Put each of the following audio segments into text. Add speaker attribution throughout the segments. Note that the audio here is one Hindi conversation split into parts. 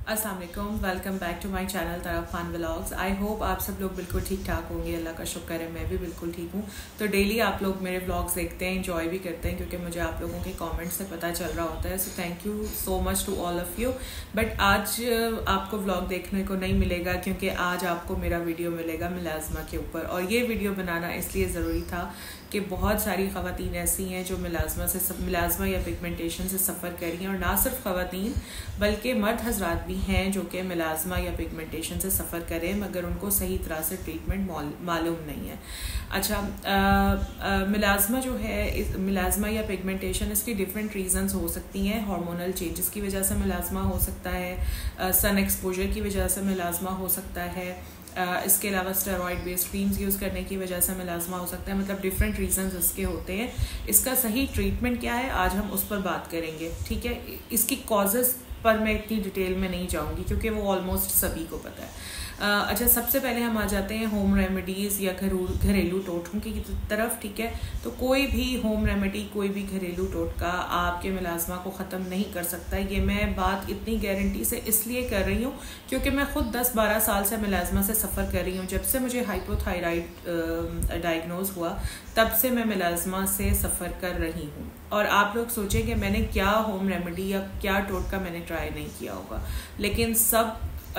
Speaker 1: अस्सलाम वालेकुम, welcome back to my channel Taraf Khan vlogs. I hope आप सब लोग बिल्कुल ठीक ठाक होंगे, अल्लाह का शुक्र है मैं भी बिल्कुल ठीक हूँ। तो डेली आप लोग मेरे व्लॉग्स देखते हैं, इंजॉय भी करते हैं क्योंकि मुझे आप लोगों के कमेंट्स से पता चल रहा होता है। So thank you so much to all of you. But आज आपको व्लॉग देखने को नहीं मिलेगा क्योंकि आज आपको मेरा वीडियो मिलेगा मिलाज़मा के ऊपर। और ये वीडियो बनाना इसलिए ज़रूरी था कि बहुत सारी ख़वातीन ऐसी हैं जो मिलाज़मा या पिगमेंटेशन से सफ़र कर रही हैं, और ना सिर्फ ख़वातीन बल्कि मर्द हजरात भी हैं जो कि मिलाज़मा या पिगमेंटेशन से सफ़र करें मगर उनको सही तरह से ट्रीटमेंट मालूम नहीं है। अच्छा, मिलाज़मा जो है, मिलाज़मा या पिगमेंटेशन, इसकी डिफरेंट रीज़न्स हो सकती हैं। हार्मोनल चेंजेस की वजह से मिलाज़मा हो सकता है, सन एक्सपोजर की वजह से मिलाज़मा हो सकता है, इसके अलावा स्टेरॉइड बेस्ड क्रीम्स यूज़ करने की वजह से मिलाज़मा हो सकता है। मतलब डिफरेंट रीजंस इसके होते हैं। इसका सही ट्रीटमेंट क्या है आज हम उस पर बात करेंगे, ठीक है। इसकी कॉजेज़ पर मैं इतनी डिटेल में नहीं जाऊंगी क्योंकि वो ऑलमोस्ट सभी को पता है। अच्छा, सबसे पहले हम आ जाते हैं होम रेमेडीज़ या घरेलू टोटकों की तरफ, ठीक है। तो कोई भी होम रेमेडी, कोई भी घरेलू टोटका आपके मिलाज़मा को ख़त्म नहीं कर सकता। ये मैं बात इतनी गारंटी से इसलिए कर रही हूँ क्योंकि मैं ख़ुद 10-12 साल से मिलाज़मा से सफ़र कर रही हूँ। जब से मुझे हाइपोथायराइड डायग्नोज हुआ तब से मैं मिलाज़मा से सफ़र कर रही हूँ। और आप लोग सोचेंगे मैंने क्या होम रेमेडी या क्या टोटका मैंने ट्राई नहीं किया होगा, लेकिन सब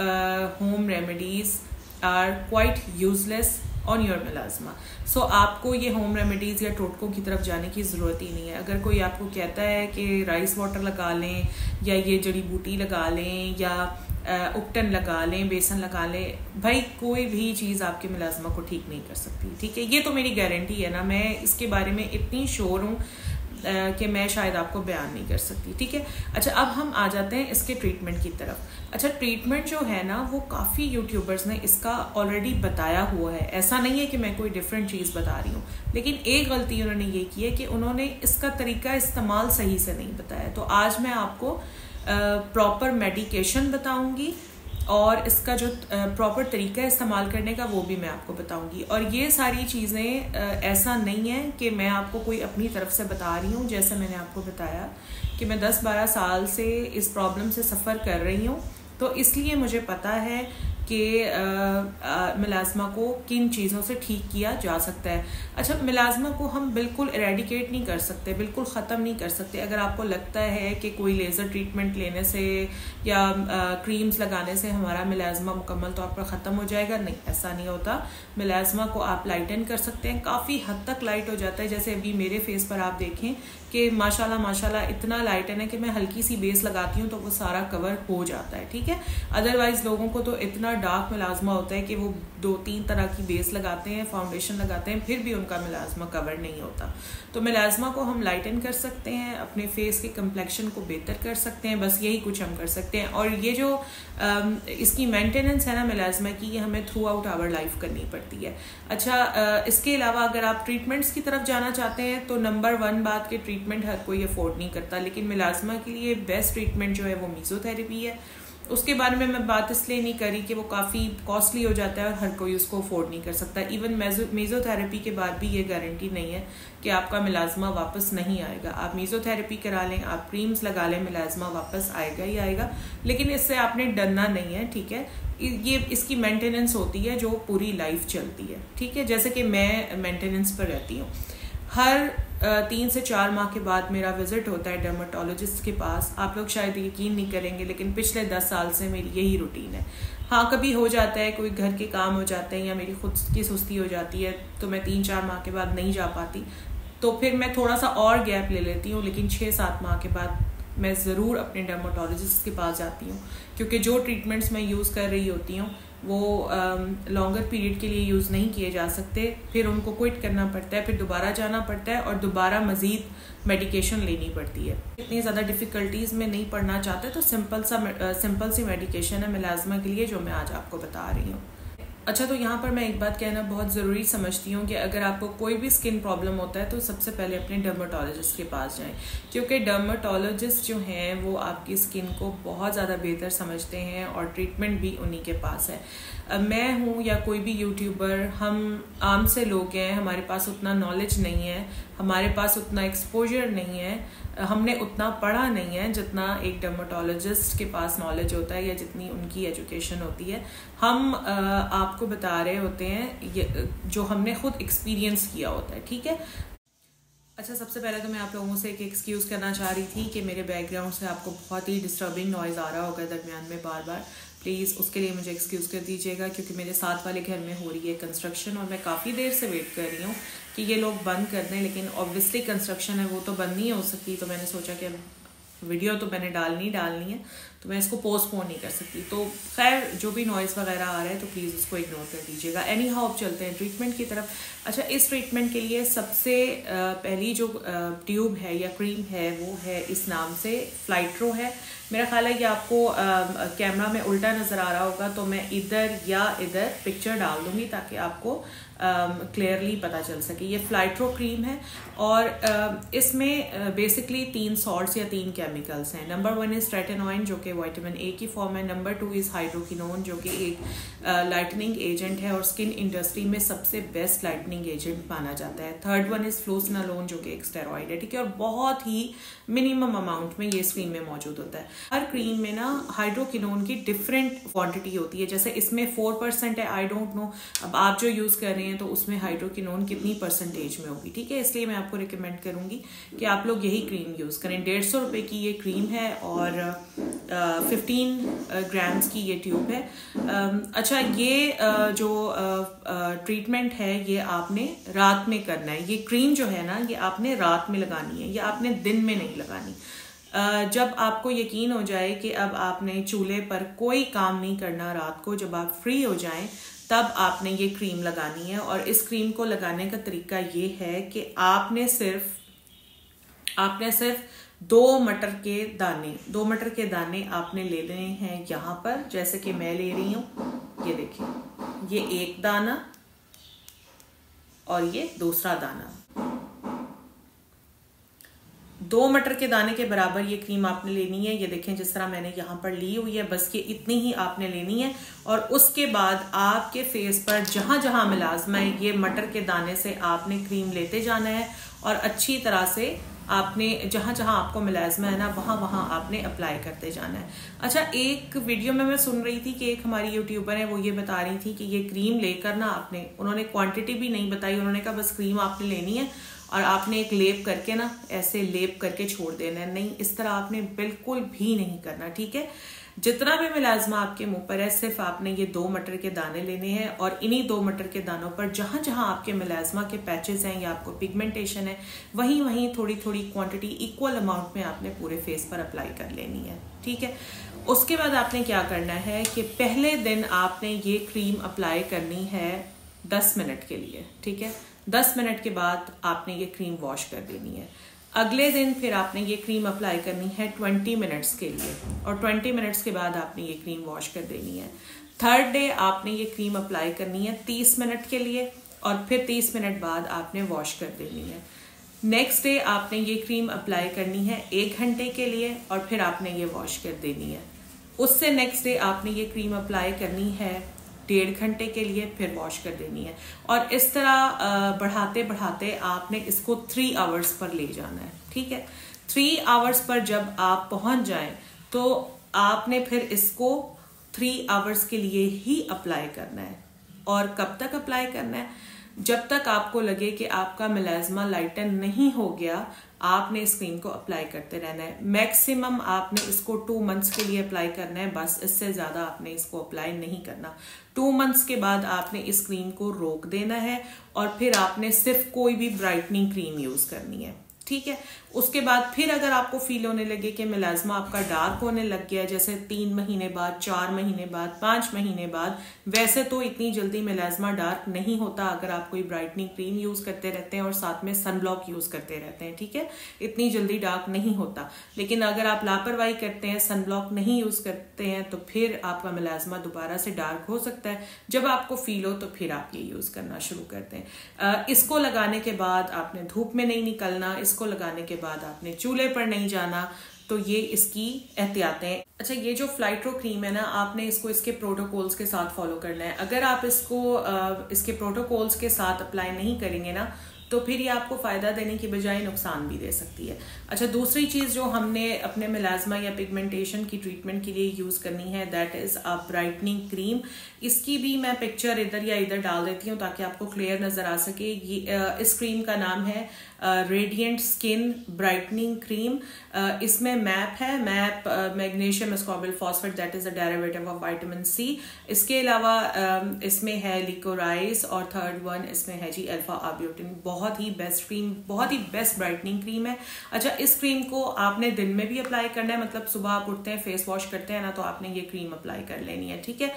Speaker 1: home remedies are quite useless on your melasma. So आपको ये होम रेमेडीज़ या टोटकों की तरफ जाने की ज़रूरत ही नहीं है। अगर कोई आपको कहता है कि राइस वाटर लगा लें या ये जड़ी बूटी लगा लें या उपटन लगा लें, बेसन लगा लें, भाई कोई भी चीज़ आपके मिलाज़मा को ठीक नहीं कर सकती, ठीक है। ये तो मेरी गारंटी है ना, मैं इसके बारे में इतनी श्योर हूँ कि मैं शायद आपको बयान नहीं कर सकती, ठीक है। अच्छा, अब हम आ जाते हैं इसके ट्रीटमेंट की तरफ। अच्छा, ट्रीटमेंट जो है ना वो काफ़ी यूट्यूबर्स ने इसका ऑलरेडी बताया हुआ है। ऐसा नहीं है कि मैं कोई डिफरेंट चीज़ बता रही हूँ, लेकिन एक गलती उन्होंने ये की है कि उन्होंने इसका तरीका इस्तेमाल सही से नहीं बताया। तो आज मैं आपको प्रॉपर मेडिकेशन बताऊँगी और इसका जो प्रॉपर तरीका है इस्तेमाल करने का वो भी मैं आपको बताऊंगी। और ये सारी चीज़ें ऐसा नहीं है कि मैं आपको कोई अपनी तरफ से बता रही हूँ। जैसे मैंने आपको बताया कि मैं 10-12 साल से इस प्रॉब्लम से सफ़र कर रही हूँ, तो इसलिए मुझे पता है कि मिलाज़मा को किन चीज़ों से ठीक किया जा सकता है। अच्छा, मिलाज़मा को हम बिल्कुल इरेडिकेट नहीं कर सकते, बिल्कुल ख़त्म नहीं कर सकते। अगर आपको लगता है कि कोई लेज़र ट्रीटमेंट लेने से या क्रीम्स लगाने से हमारा मिलाज़मा मुकम्मल तौर पर ख़त्म हो जाएगा, नहीं, ऐसा नहीं होता। मिलाज़मा को आप लाइटन कर सकते हैं, काफ़ी हद तक लाइट हो जाता है। जैसे अभी मेरे फेस पर आप देखें कि माशाल्लाह इतना लाइटन है कि मैं हल्की सी बेस लगाती हूँ तो वो सारा कवर हो जाता है, ठीक है। अदरवाइज़ लोगों को तो इतना डार्क मिलाज़मा होता है कि वो 2-3 तरह की बेस लगाते हैं, फाउंडेशन लगाते हैं, फिर भी उनका मिलाज़मा कवर नहीं होता। तो मिलाज़मा को हम लाइटन कर सकते हैं, अपने फेस के कम्प्लेक्शन को बेहतर कर सकते हैं, बस यही कुछ हम कर सकते हैं। और ये जो इसकी मेंटेनेंस है ना मिलाज़मा की, ये हमें थ्रू आउट आवर लाइफ करनी पड़ती है। अच्छा, इसके अलावा अगर आप ट्रीटमेंट्स की तरफ जाना चाहते हैं तो नंबर 1 बात कि ट्रीटमेंट हर कोई अफोर्ड नहीं करता, लेकिन मिलाज़मा के लिए बेस्ट ट्रीटमेंट जो है वो मीज़ोथेरेपी है। उसके बारे में मैं बात इसलिए नहीं करी कि वो काफ़ी कॉस्टली हो जाता है और हर कोई उसको अफोर्ड नहीं कर सकता। इवन मीज़ोथेरेपी के बाद भी ये गारंटी नहीं है कि आपका मिलाज़मा वापस नहीं आएगा। आप मीज़ोथेरेपी करा लें, आप क्रीम्स लगा लें, मिलाज़मा वापस आएगा ही आएगा, लेकिन इससे आपने डरना नहीं है, ठीक है। ये इसकी मेंटेनेंस होती है जो पूरी लाइफ चलती है, ठीक है। जैसे कि मैं मेंटेनेंस पर रहती हूँ, हर 3 से 4 माह के बाद मेरा विजिट होता है डर्मेटोलॉजिस्ट के पास। आप लोग शायद यकीन नहीं करेंगे लेकिन पिछले 10 साल से मेरी यही रूटीन है। हाँ, कभी हो जाता है, कोई घर के काम हो जाते हैं या मेरी खुद की सुस्ती हो जाती है तो मैं 3-4 माह के बाद नहीं जा पाती, तो फिर मैं थोड़ा सा और गैप ले लेती हूँ, लेकिन 6-7 माह के बाद मैं ज़रूर अपने डर्मेटोलॉजिस्ट के पास जाती हूँ क्योंकि जो ट्रीटमेंट्स मैं यूज़ कर रही होती हूँ वो लॉन्गर पीरियड के लिए यूज़ नहीं किए जा सकते, फिर उनको क्विट करना पड़ता है, फिर दोबारा जाना पड़ता है और दोबारा मज़ीद मेडिकेशन लेनी पड़ती है। इतनी ज़्यादा डिफ़िकल्टीज़ में नहीं पड़ना चाहते तो सिंपल सी मेडिकेशन है मिलाज़मा के लिए जो मैं आज आपको बता रही हूँ। अच्छा, तो यहाँ पर मैं एक बात कहना बहुत ज़रूरी समझती हूँ कि अगर आपको कोई भी स्किन प्रॉब्लम होता है तो सबसे पहले अपने डर्मेटोलॉजिस्ट के पास जाएं, क्योंकि डर्मेटोलॉजिस्ट जो हैं वो आपकी स्किन को बहुत ज़्यादा बेहतर समझते हैं और ट्रीटमेंट भी उन्हीं के पास है। मैं हूँ या कोई भी यूट्यूबर, हम आम से लोग हैं, हमारे पास उतना नॉलेज नहीं है हमारे पास उतना एक्सपोजर नहीं है, हमने उतना पढ़ा नहीं है जितना एक डर्मेटोलॉजिस्ट के पास नॉलेज होता है या जितनी उनकी एजुकेशन होती है। हम आपको बता रहे होते हैं जो हमने खुद एक्सपीरियंस किया होता है, ठीक है। अच्छा, सबसे पहले तो मैं आप लोगों से एक एक्सक्यूज़ करना चाह रही थी कि मेरे बैकग्राउंड से आपको बहुत ही डिस्टर्बिंग नॉइज़ आ रहा होगा दरमियान में बार बार। प्लीज़ उसके लिए मुझे एक्सक्यूज़ कर दीजिएगा, क्योंकि मेरे साथ वाले घर में हो रही है कंस्ट्रक्शन और मैं काफ़ी देर से वेट कर रही हूँ कि ये लोग बंद कर दें, लेकिन ऑब्वियसली कंस्ट्रक्शन है वो तो बंद नहीं हो सकती। तो मैंने सोचा कि वीडियो तो मैंने डालनी है, तो मैं इसको पोस्टपोन नहीं कर सकती। तो खैर जो भी नॉइज़ वगैरह आ रहा है तो प्लीज़ उसको इग्नोर कर दीजिएगा। एनी हाउ अब चलते हैं ट्रीटमेंट की तरफ। अच्छा, इस ट्रीटमेंट के लिए सबसे पहली जो ट्यूब है या क्रीम है वो है इस नाम से फ्लाइट्रो है। मेरा ख्याल है कि आपको कैमरा में उल्टा नज़र आ रहा होगा, तो मैं इधर या इधर पिक्चर डाल दूँगी ताकि आपको क्लियरली पता चल सके। ये फ्लाइट्रो क्रीम है और इसमें बेसिकली 3 सॉल्ट्स या 3 केमिकल्स हैं। नंबर 1 इज़ ट्रेटेनॉइन जो कि विटामिन ए की फॉर्म है। नंबर 2 इज़ हाइड्रोकिनोन जो कि एक लाइटनिंग एजेंट है और स्किन इंडस्ट्री में सबसे बेस्ट लाइटनिंग एजेंट माना जाता है। थर्ड वन इज़ फ्लूसिनोलोन जो कि एक स्टेरॉइड है, ठीक है, और बहुत ही मिनिमम अमाउंट में ये इस क्रीम में मौजूद होता है। हर क्रीम में ना हाइड्रोकिनोन की डिफरेंट क्वांटिटी होती है। जैसे इसमें 4% है, आई डोंट नो अब आप जो यूज़ कर रहे हैं तो उसमें हाइड्रोकिनोन कितनी परसेंटेज में होगी, ठीक है। इसलिए मैं आपको रिकमेंड करूंगी कि आप लोग यही क्रीम यूज़ करें। 150 रुपये की ये क्रीम है और 15 ग्राम्स की ये ट्यूब है। अच्छा, ये जो ट्रीटमेंट है ये आपने रात में करना है। ये क्रीम जो है ना ये आपने रात में लगानी है, ये आपने दिन में नहीं लगानी। जब आपको यकीन हो जाए कि अब आपने चूल्हे पर कोई काम नहीं करना रात को, जब आप फ्री हो जाएं तब आपने ये क्रीम लगानी है। और इस क्रीम को लगाने का तरीका ये है कि आपने सिर्फ 2 मटर के दाने आपने ले लेने हैं यहाँ पर, जैसे कि मैं ले रही हूँ। ये देखिए, ये एक दाना और ये दूसरा दाना। 2 मटर के दाने के बराबर ये क्रीम आपने लेनी है। ये देखें जिस तरह मैंने यहाँ पर ली हुई है, बस ये इतनी ही आपने लेनी है। और उसके बाद आपके फेस पर जहां जहां मिलाजमा है ये मटर के दाने से आपने क्रीम लेते जाना है और अच्छी तरह से आपने जहां जहां आपको मिलाजमा है ना वहां वहां आपने अप्लाई करते जाना है। अच्छा, एक वीडियो में मैं सुन रही थी कि एक हमारी यूट्यूबर है वो ये बता रही थी कि ये क्रीम लेकर ना उन्होंने क्वांटिटी भी नहीं बताई, उन्होंने कहा बस क्रीम आपने लेनी है और आपने एक लेप करके ना ऐसे लेप करके छोड़ देना है। नहीं, इस तरह आपने बिल्कुल भी नहीं करना, ठीक है। जितना भी मिलाजमा आपके मुंह पर है सिर्फ आपने ये 2 मटर के दाने लेने हैं और इन्हीं 2 मटर के दानों पर जहां जहां आपके मिलाजमा के पैचेस हैं या आपको पिगमेंटेशन है वहीं वहीं थोड़ी थोड़ी क्वांटिटी इक्वल अमाउंट में आपने पूरे फेस पर अप्लाई कर लेनी है, ठीक है। उसके बाद आपने क्या करना है कि पहले दिन आपने ये क्रीम अप्लाई करनी है 10 मिनट के लिए, ठीक है। 10 मिनट के बाद आपने ये क्रीम वॉश कर देनी है। अगले दिन फिर आपने ये क्रीम अप्लाई करनी है 20 मिनट्स के लिए और 20 मिनट्स के बाद आपने ये क्रीम वॉश कर देनी है। थर्ड डे आपने ये क्रीम अप्लाई करनी है 30 मिनट के लिए और फिर 30 मिनट बाद आपने वॉश कर देनी है। नेक्स्ट डे आपने ये क्रीम अप्लाई करनी है 1 घंटे के लिए और फिर आपने ये वॉश कर देनी है। उससे नेक्स्ट डे आपने ये क्रीम अप्लाई करनी है 1.5 घंटे के लिए, फिर वॉश कर देनी है। और इस तरह बढ़ाते बढ़ाते आपने इसको 3 आवर्स पर ले जाना है, ठीक है। 3 आवर्स पर जब आप पहुंच जाएं तो आपने फिर इसको 3 आवर्स के लिए ही अप्लाई करना है। और कब तक अप्लाई करना है? जब तक आपको लगे कि आपका मिलाजमा लाइटन नहीं हो गया, आपने इस क्रीम को अप्लाई करते रहना है। मैक्सिमम आपने इसको 2 मंथ्स के लिए अप्लाई करना है, बस इससे ज्यादा आपने इसको अप्लाई नहीं करना। 2 मंथ्स के बाद आपने इस क्रीम को रोक देना है और फिर आपने सिर्फ कोई भी ब्राइटनिंग क्रीम यूज करनी है, ठीक है। उसके बाद फिर अगर आपको फील होने लगे कि मिलाजमा आपका डार्क होने लग गया, जैसे 3 महीने बाद, 4 महीने बाद, 5 महीने बाद, वैसे तो इतनी जल्दी मिलाजमा डार्क नहीं होता अगर आप कोई ब्राइटनिंग क्रीम यूज करते रहते हैं और साथ में सनब्लॉक यूज करते रहते हैं, ठीक है। इतनी जल्दी डार्क नहीं होता, लेकिन अगर आप लापरवाही करते हैं, सनब्लॉक नहीं यूज करते हैं, तो फिर आपका मिलाजमा दोबारा से डार्क हो सकता है। जब आपको फील हो तो फिर आप ये यूज करना शुरू करते हैं। इसको लगाने के बाद आपने धूप में नहीं निकलना, इसको लगाने के बाद आपने चूल्हे पर नहीं जाना, तो ये इसकी एहतियातें। अच्छा, ये जो फ्लाइट्रो क्रीम है ना, आपने इसको इसके प्रोटोकॉल्स के साथ फॉलो करना है। अगर आप इसको इसके प्रोटोकॉल्स के साथ अप्लाई नहीं करेंगे ना, तो तो फिर ये आपको फ़ायदा देने की बजाय नुकसान भी दे सकती है। अच्छा, दूसरी चीज़ जो हमने अपने मेलाज़मा या पिगमेंटेशन की ट्रीटमेंट के लिए यूज़ करनी है, that is a brightening cream. इसकी भी मैं पिक्चर इधर या इधर डाल देती हूँ ताकि आपको क्लियर नज़र आ सके। ये इस क्रीम का नाम है रेडिएंट स्किन ब्राइटनिंग क्रीम। इसमें मैप है, MAP magnesium ascorbyl phosphate, that is a derivative of vitamin C. इसके अलावा इसमें है लिकोराइस और थर्ड वन इसमें है जी अल्फा आर्ब्यूटिन। बहुत ही बेस्ट क्रीम, बहुत ही बेस्ट ब्राइटनिंग क्रीम है। अच्छा, इस क्रीम को आपने दिन में भी अप्लाई करना है, मतलब सुबह आप उठते हैं फेस वॉश करते हैं ना, तो आपने ये क्रीम अप्लाई कर लेनी है, ठीक है।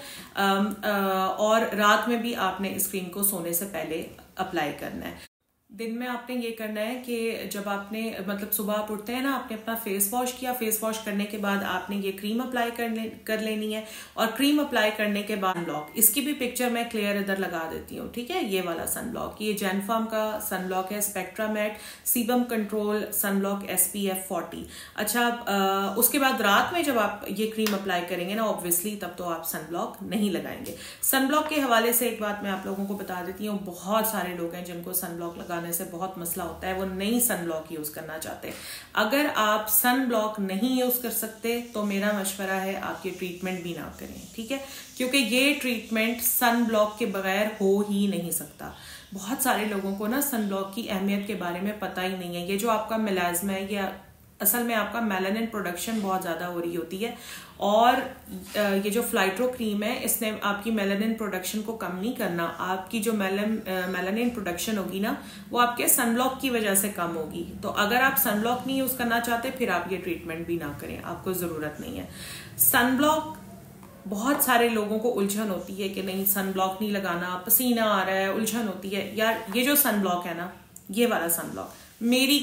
Speaker 1: और रात में भी आपने इस क्रीम को सोने से पहले अप्लाई करना है। दिन में आपने ये करना है कि जब आपने मतलब सुबह आप उठते हैं ना, आपने अपना फेस वॉश किया, फेस वॉश करने के बाद आपने ये क्रीम अप्लाई कर लेनी है। और क्रीम अप्लाई करने के बाद सनब्लॉक, इसकी भी पिक्चर मैं क्लियर इधर लगा देती हूँ, ठीक है। ये वाला सनब्लॉक, ये जेनफार्म का सनब्लॉक है, Spectra matte sebum control sunblock SPF 40। अच्छा, उसके बाद रात में जब आप ये क्रीम अप्लाई करेंगे ना, ऑब्वियसली तब तो आप सनब्लॉक नहीं लगाएंगे। सनब्लॉक के हवाले से एक बात मैं आप लोगों को बता देती हूँ, बहुत सारे लोग हैं जिनको सनब्लॉक लगाने से बहुत मसला होता है, वो नई सनब्लॉक यूज करना चाहते हैं। अगर आप सनब्लॉक नहीं यूज कर सकते तो मेरा मशवरा है आप ये ट्रीटमेंट भी ना करें, ठीक है, क्योंकि ये ट्रीटमेंट सनब्लॉक के बगैर हो ही नहीं सकता। बहुत सारे लोगों को ना सनब्लॉक की अहमियत के बारे में पता ही नहीं है। ये जो आपका मेलाज़मा है, ये असल में आपका मेलानिन प्रोडक्शन बहुत ज़्यादा हो रही होती है, और ये जो फ्लाइट्रो क्रीम है, इसने आपकी मेलानिन प्रोडक्शन को कम नहीं करना। आपकी जो मेलानिन प्रोडक्शन होगी ना, वो आपके सनब्लॉक की वजह से कम होगी। तो अगर आप सनब्लॉक नहीं यूज़ करना चाहते, फिर आप ये ट्रीटमेंट भी ना करें, आपको ज़रूरत नहीं है। सनब्लॉक, बहुत सारे लोगों को उलझन होती है कि नहीं सनब्लॉक नहीं लगाना, पसीना आ रहा है, उलझन होती है। यार, ये जो सनब्लॉक है ना, ये वाला सनब्लॉक, मेरी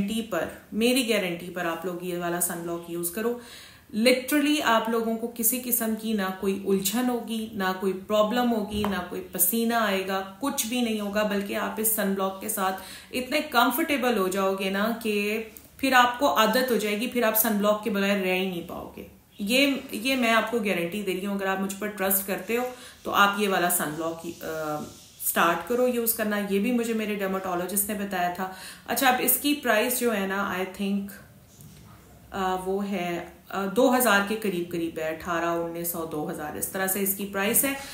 Speaker 1: गारंटी पर आप लोग ये वाला सनब्लॉक यूज करो। लिटरली आप लोगों को किसी किस्म की ना कोई उलझन होगी, ना कोई प्रॉब्लम होगी, ना कोई पसीना आएगा, कुछ भी नहीं होगा। बल्कि आप इस सनब्लॉक के साथ इतने कंफर्टेबल हो जाओगे ना कि फिर आपको आदत हो जाएगी, फिर आप सनब्लॉक के बगैर रह ही नहीं पाओगे। ये मैं आपको गारंटी दे रही हूँ। अगर आप मुझ पर ट्रस्ट करते हो तो आप ये वाला सनब्लॉक स्टार्ट करो यूज करना। ये भी मुझे मेरे डर्मेटोलॉजिस्ट ने बताया था। अच्छा, अब इसकी प्राइस जो है ना, आई थिंक वो है 2000 के करीब है, 1800, 1900, 2000 इस तरह से इसकी प्राइस है।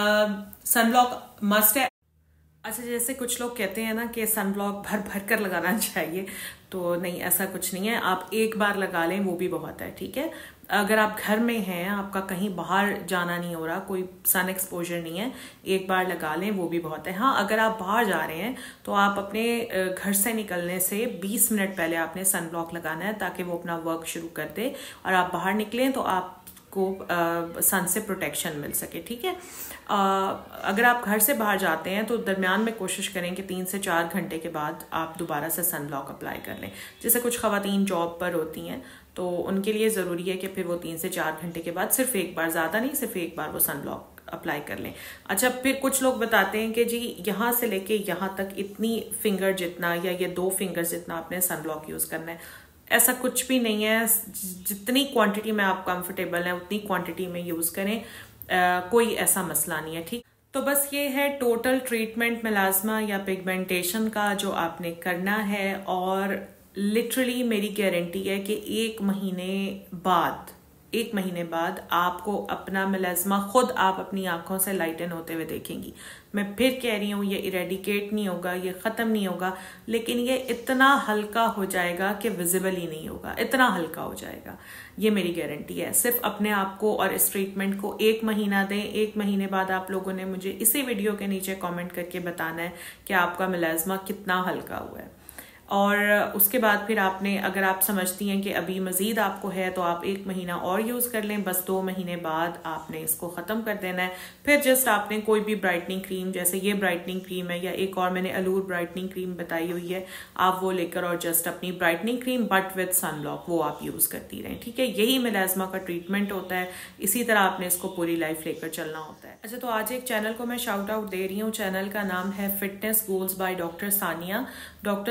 Speaker 1: सनब्लॉक मस्ट है। अच्छा, जैसे कुछ लोग कहते हैं ना कि सनब्लॉक भर भर कर लगाना चाहिए, तो नहीं, ऐसा कुछ नहीं है। आप एक बार लगा लें वो भी बहुत है, ठीक है। अगर आप घर में हैं, आपका कहीं बाहर जाना नहीं हो रहा, कोई सन एक्सपोजर नहीं है, एक बार लगा लें वो भी बहुत है। हाँ, अगर आप बाहर जा रहे हैं तो आप अपने घर से निकलने से 20 मिनट पहले आपने सनब्लॉक लगाना है, ताकि वो अपना वर्क शुरू कर दे और आप बाहर निकलें तो आपको सन से प्रोटेक्शन मिल सके, ठीक है। अगर आप घर से बाहर जाते हैं तो दरमियान में कोशिश करें कि 3 से 4 घंटे के बाद आप दोबारा से सनब्लॉक अप्लाई कर लें। जैसे कुछ ख़वातीन जॉब पर होती हैं तो उनके लिए ज़रूरी है कि फिर वो 3 से 4 घंटे के बाद सिर्फ एक बार, ज़्यादा नहीं, सिर्फ एक बार वो सनब्लॉक अप्लाई कर लें। अच्छा, फिर कुछ लोग बताते हैं कि जी यहाँ से लेके यहाँ तक इतनी फिंगर जितना या ये 2 फिंगर जितना आपने सनब्लॉक यूज़ करना है। ऐसा कुछ भी नहीं है। जितनी क्वांटिटी में आप कंफर्टेबल हैं उतनी क्वांटिटी में यूज़ करें, कोई ऐसा मसला नहीं है, ठीक। तो बस ये है टोटल ट्रीटमेंट मेलाज़मा या पिगमेंटेशन का जो आपने करना है। और लिटरली मेरी गारंटी है कि एक महीने बाद आपको अपना मेलाज़मा खुद आप अपनी आंखों से लाइटन होते हुए देखेंगी। मैं फिर कह रही हूँ, ये इरेडिकेट नहीं होगा, ये ख़त्म नहीं होगा, लेकिन ये इतना हल्का हो जाएगा कि विजिबल ही नहीं होगा, इतना हल्का हो जाएगा। ये मेरी गारंटी है। सिर्फ अपने आप को और इस ट्रीटमेंट को 1 महीना दें। 1 महीने बाद आप लोगों ने मुझे इसी वीडियो के नीचे कमेंट करके बताना है कि आपका मेलाज़मा कितना हल्का हुआ है। और उसके बाद फिर आपने, अगर आप समझती हैं कि अभी मज़ीद आपको है तो आप 1 महीना और यूज़ कर लें। बस 2 महीने बाद आपने इसको ख़त्म कर देना है। फिर जस्ट आपने कोई भी ब्राइटनिंग क्रीम, जैसे ये ब्राइटनिंग क्रीम है या एक और मैंने अलूर ब्राइटनिंग क्रीम बताई हुई है, आप वो लेकर और जस्ट अपनी brightening cream but with sunblock वो आप यूज़ करती रहें, ठीक है। यही मेलाज़मा का ट्रीटमेंट होता है। इसी तरह आपने इसको पूरी लाइफ लेकर चलना होता है। अच्छा, तो आज एक चैनल को मैं शाउट आउट दे रही हूँ। चैनल का नाम है fitness goals by doctor Sania. Doctor Sania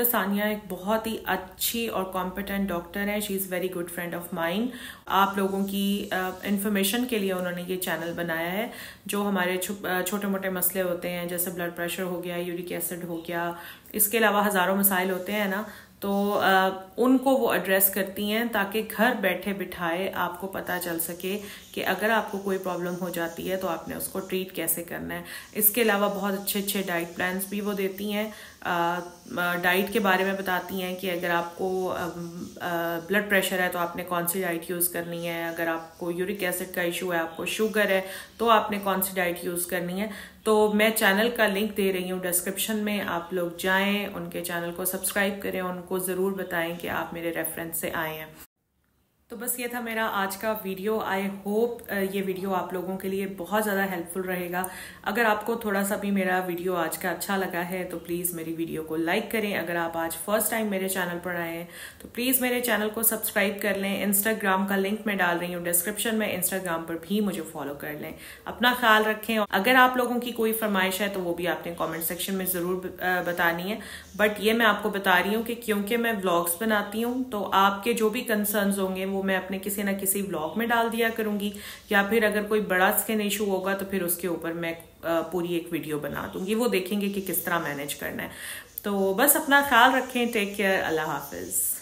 Speaker 1: एक बहुत ही अच्छी और कॉम्पिटेंट डॉक्टर हैं। She is very good friend of mine. आप लोगों की इंफॉर्मेशन के लिए उन्होंने ये चैनल बनाया है। जो हमारे छोटे मोटे मसले होते हैं, जैसे ब्लड प्रेशर हो गया, यूरिक एसिड हो गया, इसके अलावा हज़ारों मसाइल होते हैं ना, तो उनको वो एड्रेस करती हैं ताकि घर बैठे बिठाए आपको पता चल सके कि अगर आपको कोई प्रॉब्लम हो जाती है तो आपने उसको ट्रीट कैसे करना है। इसके अलावा बहुत अच्छे अच्छे डाइट प्लान्स भी वो देती हैं। डाइट के बारे में बताती हैं कि अगर आपको ब्लड प्रेशर है तो आपने कौन सी डाइट यूज़ करनी है, अगर आपको यूरिक एसिड का इशू है, आपको शुगर है, तो आपने कौन सी डाइट यूज़ करनी है। तो मैं चैनल का लिंक दे रही हूँ डिस्क्रिप्शन में, आप लोग जाएं, उनके चैनल को सब्सक्राइब करें, उनको ज़रूर बताएं कि आप मेरे रेफरेंस से आए हैं। तो बस ये था मेरा आज का वीडियो। आई होप ये वीडियो आप लोगों के लिए बहुत ज़्यादा हेल्पफुल रहेगा। अगर आपको थोड़ा सा भी मेरा वीडियो आज का अच्छा लगा है तो प्लीज़ मेरी वीडियो को लाइक करें। अगर आप आज फर्स्ट टाइम मेरे चैनल पर आए हैं तो प्लीज़ मेरे चैनल को सब्सक्राइब कर लें। इंस्टाग्राम का लिंक मैं डाल रही हूँ डिस्क्रिप्शन में, इंस्टाग्राम पर भी मुझे फॉलो कर लें। अपना ख्याल रखें। अगर आप लोगों की कोई फरमाइश है तो वो भी आपने कॉमेंट सेक्शन में ज़रूर बतानी है। बट ये मैं आपको बता रही हूँ कि क्योंकि मैं व्लॉग्स बनाती हूँ तो आपके जो भी कंसर्न्स होंगे वो मैं अपने किसी ना किसी व्लॉग में डाल दिया करूंगी, या फिर अगर कोई बड़ा स्किन इशू होगा तो फिर उसके ऊपर मैं पूरी एक वीडियो बना दूंगी। वो देखेंगे कि किस तरह मैनेज करना है। तो बस अपना ख्याल रखें। Take care. अल्लाह हाफिज।